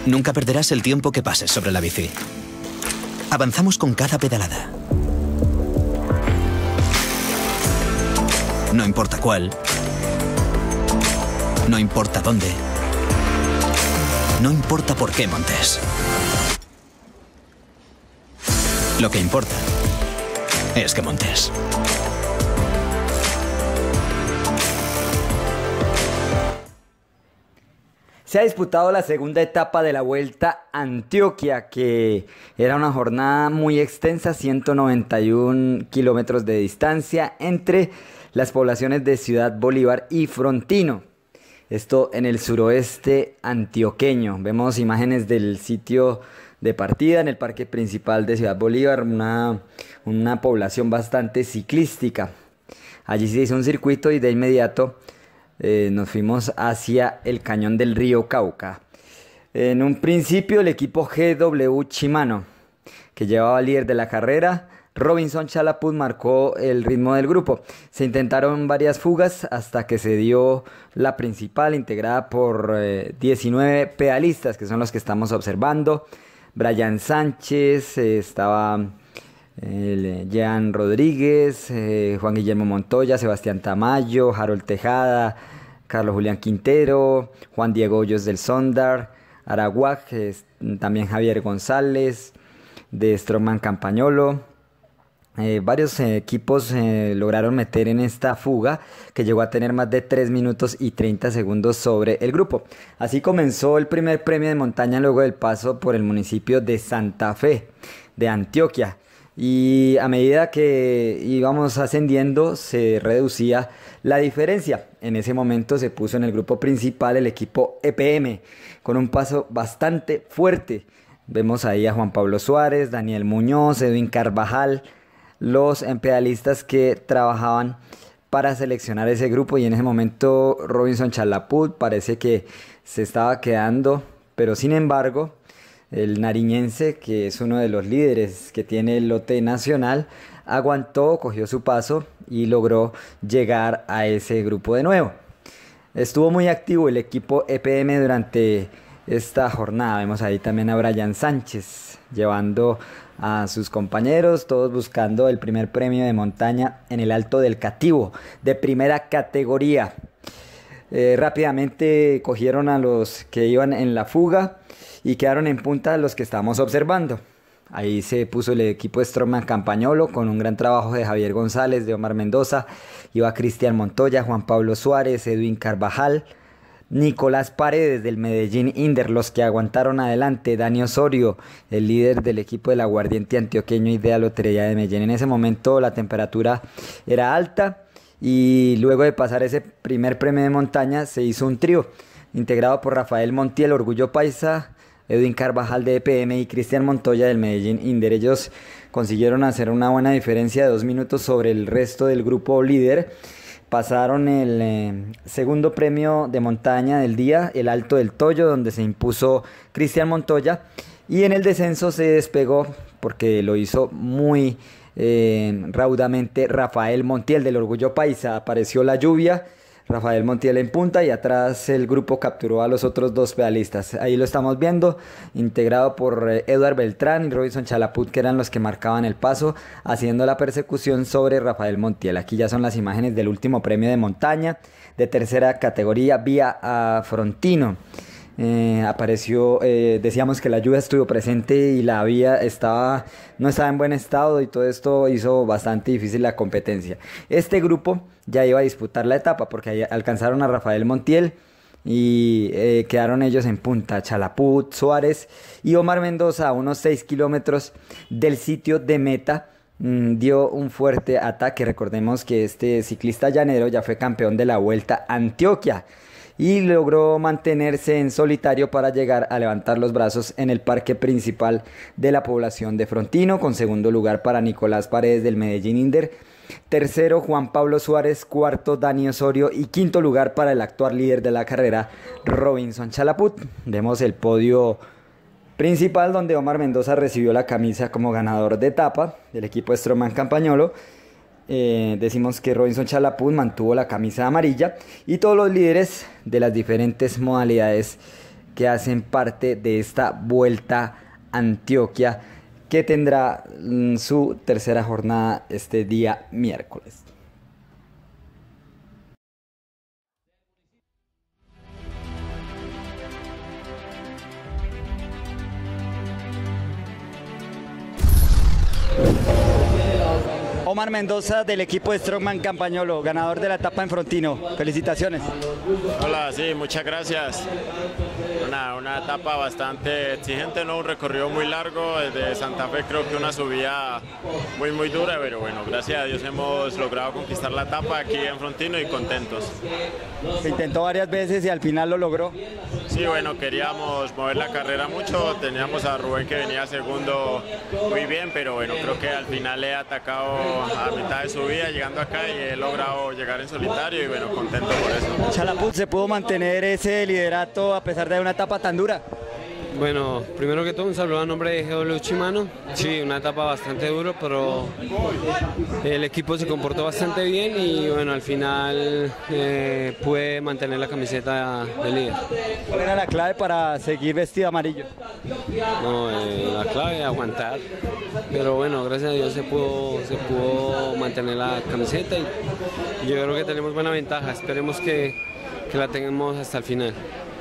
Nunca perderás el tiempo que pases sobre la bici. Avanzamos con cada pedalada. No importa cuál. No importa dónde. No importa por qué montes. Lo que importa es que montes. Se ha disputado la segunda etapa de la Vuelta a Antioquia, que era una jornada muy extensa, 191 kilómetros de distancia entre las poblaciones de Ciudad Bolívar y Frontino. Esto en el suroeste antioqueño. Vemos imágenes del sitio de partida en el parque principal de Ciudad Bolívar, una población bastante ciclística. Allí se hizo un circuito y de inmediato nos fuimos hacia el cañón del río Cauca. En un principio el equipo GW Shimano, que llevaba líder de la carrera, Robinson Chalaput, marcó el ritmo del grupo. Se intentaron varias fugas hasta que se dio la principal, integrada por 19 pedalistas, que son los que estamos observando. Brian Sánchez, estaba Jean Rodríguez, Juan Guillermo Montoya, Sebastián Tamayo, Harold Tejada, Carlos Julián Quintero, Juan Diego Hoyos del Sondar, Araguac, también Javier González, de Strongman Campagnolo. Varios equipos lograron meter en esta fuga, que llegó a tener más de 3 minutos y 30 segundos sobre el grupo. Así comenzó el primer premio de montaña luego del paso por el municipio de Santa Fe de Antioquia. Y a medida que íbamos ascendiendo se reducía la diferencia. En ese momento se puso en el grupo principal el equipo EPM con un paso bastante fuerte. Vemos ahí a Juan Pablo Suárez, Daniel Muñoz, Edwin Carvajal, los pedalistas que trabajaban para seleccionar ese grupo, y en ese momento Robinson Chalaput parece que se estaba quedando, pero sin embargo el nariñense, que es uno de los líderes que tiene el lote nacional, aguantó, cogió su paso y logró llegar a ese grupo de nuevo. Estuvo muy activo el equipo EPM durante esta jornada. Vemos ahí también a Brian Sánchez llevando a sus compañeros, todos buscando el primer premio de montaña en el Alto del Cativo, de primera categoría. Rápidamente cogieron a los que iban en la fuga y quedaron en punta los que estábamos observando. Ahí se puso el equipo de Strongman Campagnolo con un gran trabajo de Javier González, de Omar Mendoza. Iba Cristian Montoya, Juan Pablo Suárez, Edwin Carvajal, Nicolás Paredes del Medellín Inder. Los que aguantaron adelante, Dani Osorio, el líder del equipo del Aguardiente Antioqueño y de la Lotería de Medellín. En ese momento la temperatura era alta y luego de pasar ese primer premio de montaña se hizo un trío integrado por Rafael Montiel, Orgullo Paisa, Edwin Carvajal de EPM y Cristian Montoya del Medellín Inder. Ellos consiguieron hacer una buena diferencia de 2 minutos sobre el resto del grupo líder. Pasaron el segundo premio de montaña del día, el Alto del Toyo, donde se impuso Cristian Montoya, y en el descenso se despegó, porque lo hizo muy raudamente, Rafael Montiel del Orgullo Paisa. Apareció la lluvia, Rafael Montiel en punta, y atrás el grupo capturó a los otros 2 pedalistas. Ahí lo estamos viendo, integrado por Eduard Beltrán y Robinson Chalaput, que eran los que marcaban el paso, haciendo la persecución sobre Rafael Montiel. Aquí ya son las imágenes del último premio de montaña de tercera categoría vía a Frontino. Apareció, decíamos que la lluvia estuvo presente y la vía no estaba en buen estado, y todo esto hizo bastante difícil la competencia. Este grupo ya iba a disputar la etapa porque alcanzaron a Rafael Montiel y quedaron ellos en punta, Chalaput, Suárez y Omar Mendoza, a unos 6 kilómetros del sitio de meta. Dio un fuerte ataque. Recordemos que este ciclista llanero ya fue campeón de la Vuelta a Antioquia y logró mantenerse en solitario para llegar a levantar los brazos en el parque principal de la población de Frontino, con segundo lugar para Nicolás Paredes del Medellín Inder, tercero Juan Pablo Suárez, cuarto Dani Osorio y quinto lugar para el actual líder de la carrera, Robinson Chalaput. Vemos el podio principal, donde Omar Mendoza recibió la camisa como ganador de etapa del equipo Strongman Campagnolo. Decimos que Robinson Chalaput mantuvo la camisa amarilla, y todos los líderes de las diferentes modalidades que hacen parte de esta Vuelta a Antioquia, que tendrá su tercera jornada este día miércoles. Omar Mendoza, del equipo de Strongman Campagnolo, ganador de la etapa en Frontino. Felicitaciones. Hola, sí, muchas gracias. Una etapa bastante exigente, ¿no? Un recorrido muy largo. Desde Santa Fe creo que una subida muy dura, pero bueno, gracias a Dios hemos logrado conquistar la etapa aquí en Frontino y contentos. Se intentó varias veces y al final lo logró. Sí, bueno, queríamos mover la carrera mucho, teníamos a Rubén que venía segundo muy bien, pero bueno, creo que al final he atacado a mitad de subida llegando acá y he logrado llegar en solitario y bueno, contento por eso. Chalaput, ¿se pudo mantener ese liderato a pesar de una etapa tan dura? Bueno, primero que todo un saludo a nombre de GW Shimano. Sí, una etapa bastante dura, pero el equipo se comportó bastante bien y bueno, al final pude mantener la camiseta de líder. ¿Cuál era la clave para seguir vestido amarillo? No, la clave es aguantar, pero bueno, gracias a Dios se pudo mantener la camiseta y yo creo que tenemos buena ventaja. Esperemos que la tengamos hasta el final.